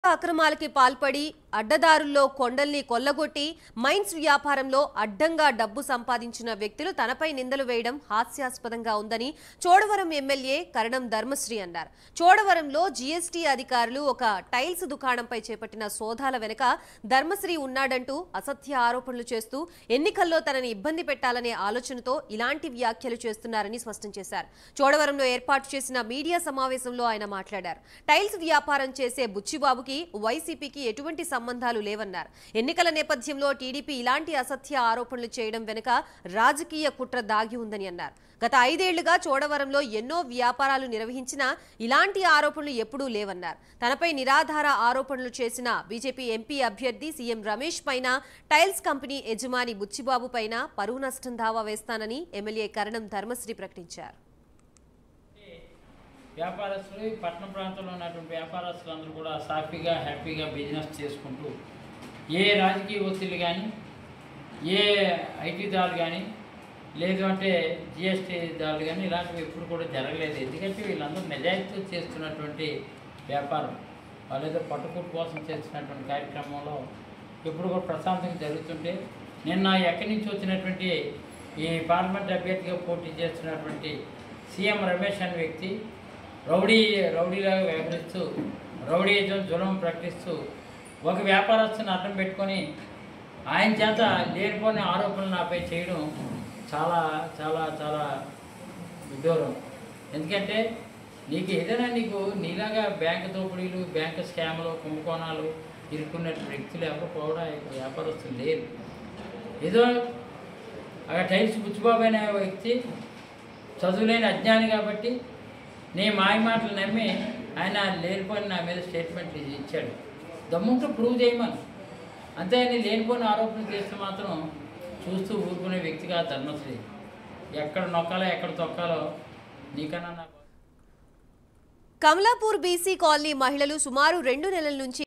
అక్రమాలకి పాల్పడి అడ్డదారుల్లో కొండల్ని కొల్లగొట్టి మైన్స్ వ్యాపారంలో అడ్డంగా డబ్బు సంపాదించిన వ్యక్తులు తనపై నిందలు వేయడం హాస్యాస్పదంగా ఉందని చోడవరం ఎమ్మెల్యే కరణం ధర్మశ్రీ అన్నారు. చోడవరంలో జీఎస్టీ అధికారులు ఒక టైల్స్ దుకాణంపై చేపట్టిన సోదాల వెనుక ధర్మశ్రీ ఉన్నాడంటూ అసత్య ఆరోపణలు చేస్తూ ఎన్నికల్లో తనని ఇబ్బంది పెట్టాలనే ఆలోచనతో ఇలాంటి వ్యాఖ్యలు చేస్తున్నారని స్పష్టం చేశారు. చోడవరంలో ఏర్పాటు చేసిన మీడియా సమావేశంలో ఆయన మాట్లాడారు. టైల్స్ వ్యాపారం చేసే బుచ్చిబాబుకి వైసీపీకి ఎటువంటి సంబంధాలు లేవన్నారు. ఎన్నికల నేపథ్యంలో టీడీపీ ఇలాంటి అసత్య ఆరోపణలు చేయడం వెనుక రాజకీయ కుట్ర దాగి ఉందని అన్నారు. గత 5 ఏళ్లుగా చోడవరంలో ఎన్నో వ్యాపారాలు నిర్వహించినా ఇలాంటి ఆరోపణలు ఎప్పుడూ లేవన్నారు. తనపై నిరాధార ఆరోపణలు చేసిన బీజేపీ ఎంపీ అభ్యర్థి సీఎం రమేష్ పైన, టైల్స్ కంపెనీ యజమాని బుచ్చిబాబు పైన పరువు నష్టం దావా వేస్తానని ఎమ్మెల్యే కరణం ధర్మశ్రీ ప్రకటించారు. వ్యాపారస్తులు పట్టణ ప్రాంతంలో ఉన్నటువంటి వ్యాపారస్తులందరూ కూడా సాఫీగా హ్యాపీగా బిజినెస్ చేసుకుంటూ ఏ రాజకీయ ఒత్తిళ్ళు కానీ, ఏ ఐటీ దాడులు కానీ, లేదు అంటే జిఎస్టీ దాడులు కానీ ఇలాంటివి ఎప్పుడు కూడా జరగలేదు. ఎందుకంటే వీళ్ళందరూ నిజాయితీతో చేస్తున్నటువంటి వ్యాపారం, వాళ్ళు ఏదో పట్టుకుట్టు కోసం చేస్తున్నటువంటి కార్యక్రమంలో ఎప్పుడు కూడా ప్రశాంతంగా జరుగుతుంటే, నిన్న ఎక్కడి నుంచి వచ్చినటువంటి ఈ పార్లమెంట్ అభ్యర్థిగా పోటీ చేస్తున్నటువంటి సీఎం రమేష్ అనే వ్యక్తి రౌడీలాగా వ్యవహరిస్తూ రౌడీజం జులం ప్రకటిస్తూ ఒక వ్యాపారస్తుని అడ్డం పెట్టుకొని ఆయన చేత లేనిపోని ఆరోపణలు నాపై చేయడం చాలా చాలా చాలా విడ్డూరం. ఎందుకంటే నీలాగా బ్యాంకు దోపిడీలు, బ్యాంకు స్కామ్లు, కుంభకోణాలు ఇరుక్కున్న వ్యక్తులు ఎవరు కూడా వ్యాపారస్తులు లేరు. ఏదో అక్కడ టైల్స్ బుచ్చిబాబు అనే వ్యక్తి చదువులేని అజ్ఞాని కాబట్టి నీ మాయ మాటలు నమ్మి ఆయన లేనిపోయిన నా మీద స్టేట్మెంట్ ఇచ్చాడు. దమ్ముంటూ ప్రూవ్ చేయమని, అంతే అని లేనిపోయిన ఆరోపణలు చేస్తే మాత్రం చూస్తూ ఊరుకునే వ్యక్తిగా ధర్మశ్రీ. ఎక్కడ నొక్కాలో ఎక్కడ తొక్కాలో నీకన్నా నాకు. కమలాపూర్ బీసీ కాలనీ మహిళలు సుమారు 2 నెలల నుంచి